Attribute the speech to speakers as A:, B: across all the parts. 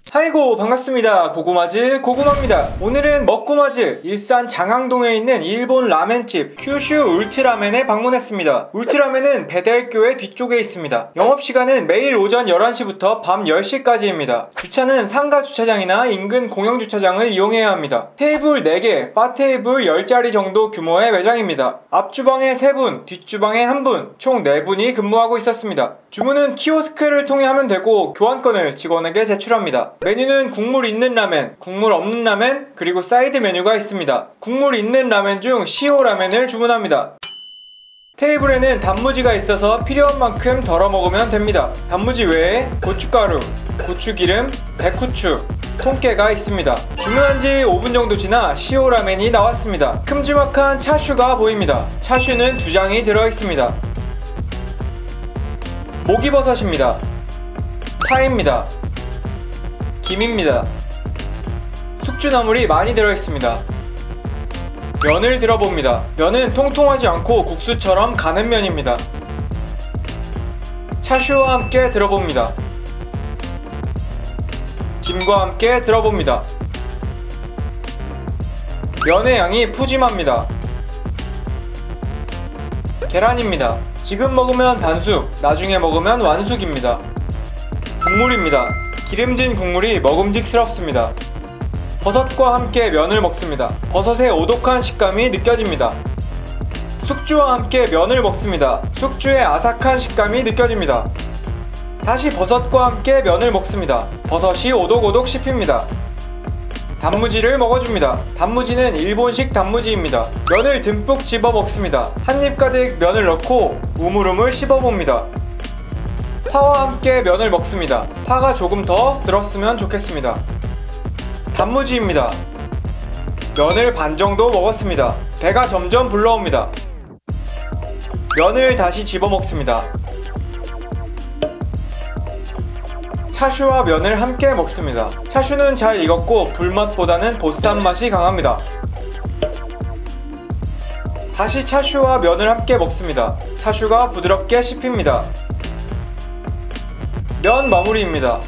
A: 아이고 반갑습니다. 고구마즈 고구마입니다. 오늘은 먹구마즈 일산 장항동에 있는 일본 라멘집 큐슈 울트라멘에 방문했습니다. 울트라멘은 배달교회 뒤쪽에 있습니다. 영업시간은 매일 오전 11시부터 밤 10시까지입니다. 주차는 상가 주차장이나 인근 공영 주차장을 이용해야 합니다. 테이블 4개, 바 테이블 10자리 정도 규모의 매장입니다. 앞주방에 3분, 뒷주방에 1분, 총 4분이 근무하고 있었습니다. 주문은 키오스크를 통해 하면 되고 교환권을 직원에게 제출합니다. 메뉴는 국물 있는 라멘, 국물 없는 라멘, 그리고 사이드 메뉴가 있습니다. 국물 있는 라멘 중 시오 라멘을 주문합니다. 테이블에는 단무지가 있어서 필요한 만큼 덜어 먹으면 됩니다. 단무지 외에 고춧가루, 고추기름, 백후추, 통깨가 있습니다. 주문한 지 5분 정도 지나 시오 라멘이 나왔습니다. 큼지막한 차슈가 보입니다. 차슈는 2장이 들어있습니다. 목이버섯입니다. 파입니다. 김입니다. 숙주나물이 많이 들어있습니다. 면을 들어봅니다. 면은 통통하지 않고 국수처럼 가는 면입니다. 차슈와 함께 들어봅니다. 김과 함께 들어봅니다. 면의 양이 푸짐합니다. 계란입니다. 지금 먹으면 반숙, 나중에 먹으면 완숙입니다. 국물입니다. 기름진 국물이 먹음직스럽습니다. 버섯과 함께 면을 먹습니다. 버섯의 오독한 식감이 느껴집니다. 숙주와 함께 면을 먹습니다. 숙주의 아삭한 식감이 느껴집니다. 다시 버섯과 함께 면을 먹습니다. 버섯이 오독오독 씹힙니다. 단무지를 먹어줍니다. 단무지는 일본식 단무지입니다. 면을 듬뿍 집어 먹습니다. 한 입 가득 면을 넣고 우물우물 씹어봅니다. 파와 함께 면을 먹습니다. 파가 조금 더 들었으면 좋겠습니다. 단무지입니다. 면을 반 정도 먹었습니다. 배가 점점 불러옵니다. 면을 다시 집어 먹습니다. 차슈와 면을 함께 먹습니다. 차슈는 잘 익었고 불맛보다는 보쌈 맛이 강합니다. 다시 차슈와 면을 함께 먹습니다. 차슈가 부드럽게 씹힙니다. 면 마무리입니다.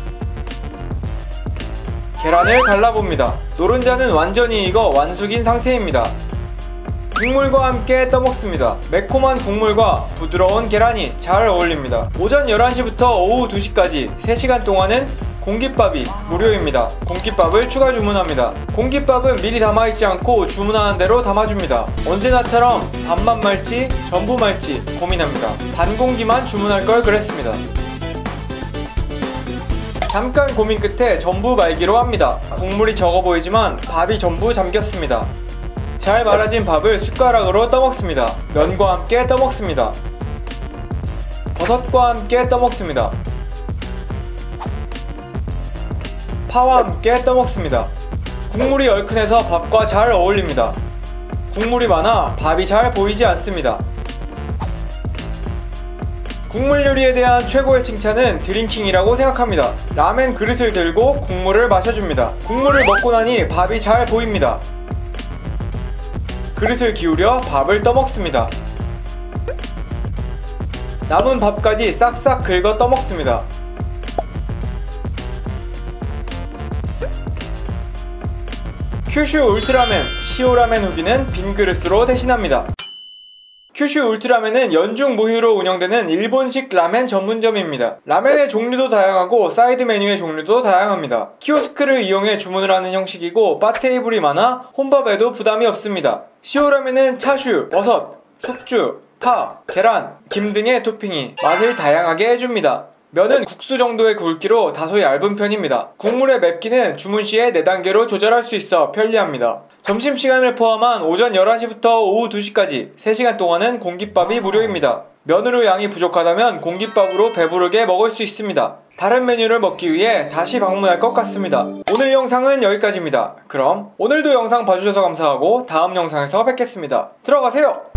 A: 계란을 갈라봅니다. 노른자는 완전히 익어 완숙인 상태입니다. 국물과 함께 떠먹습니다. 매콤한 국물과 부드러운 계란이 잘 어울립니다. 오전 11시부터 오후 2시까지 3시간 동안은 공깃밥이 무료입니다. 공깃밥을 추가 주문합니다. 공깃밥은 미리 담아있지 않고 주문하는 대로 담아줍니다. 언제나처럼 밥만 말지 전부 말지 고민합니다. 반 공기만 주문할 걸 그랬습니다. 잠깐 고민 끝에 전부 말기로 합니다. 국물이 적어 보이지만 밥이 전부 잠겼습니다. 잘 말아진 밥을 숟가락으로 떠먹습니다. 면과 함께 떠먹습니다. 버섯과 함께 떠먹습니다. 파와 함께 떠먹습니다. 국물이 얼큰해서 밥과 잘 어울립니다. 국물이 많아 밥이 잘 보이지 않습니다. 국물 요리에 대한 최고의 칭찬은 드링킹이라고 생각합니다. 라멘 그릇을 들고 국물을 마셔줍니다. 국물을 먹고 나니 밥이 잘 보입니다. 그릇을 기울여 밥을 떠먹습니다. 남은 밥까지 싹싹 긁어 떠먹습니다. 큐슈 울트라멘, 시오라멘 후기는 빈 그릇으로 대신합니다. 큐슈 울트라멘은 연중 무휴로 운영되는 일본식 라멘 전문점입니다. 라멘의 종류도 다양하고 사이드 메뉴의 종류도 다양합니다. 키오스크를 이용해 주문을 하는 형식이고 바 테이블이 많아 혼밥에도 부담이 없습니다. 시오라멘은 차슈, 버섯, 숙주, 파, 계란, 김 등의 토핑이 맛을 다양하게 해줍니다. 면은 국수 정도의 굵기로 다소 얇은 편입니다. 국물의 맵기는 주문 시에 4단계로 조절할 수 있어 편리합니다. 점심시간을 포함한 오전 11시부터 오후 2시까지 3시간 동안은 공깃밥이 무료입니다. 면으로 양이 부족하다면 공깃밥으로 배부르게 먹을 수 있습니다. 다른 메뉴를 먹기 위해 다시 방문할 것 같습니다. 오늘 영상은 여기까지입니다. 그럼 오늘도 영상 봐주셔서 감사하고 다음 영상에서 뵙겠습니다. 들어가세요!